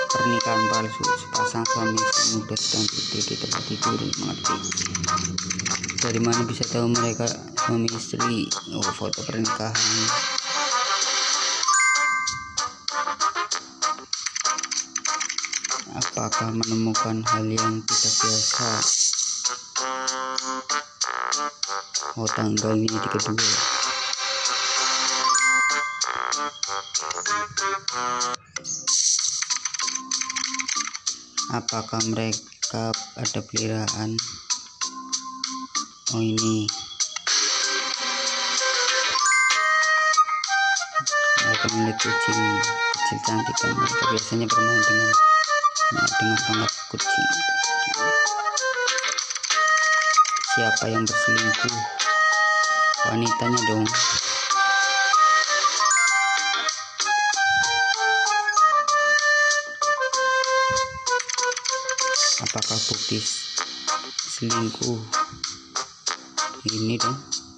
pernikahan palsu. Sepasang suami istri muda sedang tidur di tempat tidur. Mengerti? Dari mana bisa tahu mereka suami istri? Oh, foto pernikahan. Apakah menemukan hal yang tidak biasa? Oh, tanggalnya di kedua. Apakah mereka ada peliharaan? Oh, ini mereka memiliki kucing kecil cantik dan mereka biasanya bermain dengan tongkat kucing. Siapa yang berselingkuh? Wanitanya dong. Apakah bukti selingkuh? Ini dong.